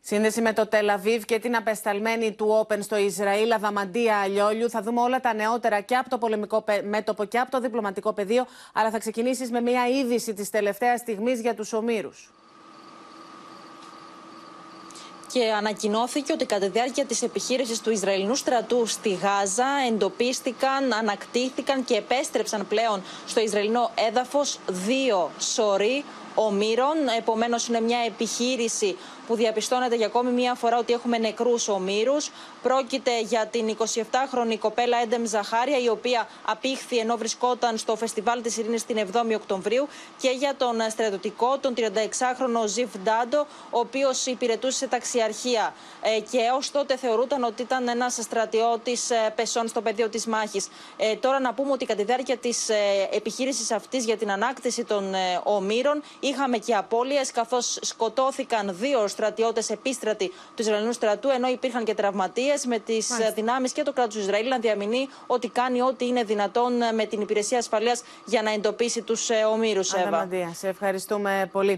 Σύνδεση με το Τελαβίβ και την απεσταλμένη του Όπεν στο Ισραήλ, Αδαμαντία Αλιόλιου. Θα δούμε όλα τα νεότερα και από το πολεμικό μέτωπο και από το διπλωματικό πεδίο. Αλλά θα ξεκινήσεις με μια είδηση της τελευταίας στιγμής για τους ομήρους. Και ανακοινώθηκε ότι κατά τη διάρκεια της επιχείρησης του Ισραηλινού στρατού στη Γάζα εντοπίστηκαν, ανακτήθηκαν και επέστρεψαν πλέον στο Ισραηλινό έδαφος 2 σωροί ομήρων. Επομένως είναι μια επιχείρηση που διαπιστώνεται για ακόμη μια φορά ότι έχουμε νεκρούς ομήρους. Πρόκειται για την 27χρονη κοπέλα Έντεμ Ζαχάρια, η οποία απήχθη ενώ βρισκόταν στο Φεστιβάλ της Ειρήνης την 7η Οκτωβρίου, και για τον στρατιωτικό, τον 36χρονο Ζιβ Ντάντο, ο οποίος υπηρετούσε σε ταξιαρχία και έως τότε θεωρούταν ότι ήταν ένας στρατιώτης πεσών στο πεδίο της μάχης. Τώρα να πούμε ότι κατά τη διάρκεια της επιχείρησης αυτής για την ανάκτηση των ομήρων είχαμε και απώλειες, καθώς σκοτώθηκαν 2 στρατιώτες επίστρατοι του Ισραηλινού στρατού, ενώ υπήρχαν και τραυματίες, με τις δυνάμεις και το κράτος του Ισραήλ να διαμηνεί ότι κάνει ό,τι είναι δυνατόν με την υπηρεσία ασφαλείας για να εντοπίσει τους ομήρους. Αδαμαντία, σε ευχαριστούμε πολύ.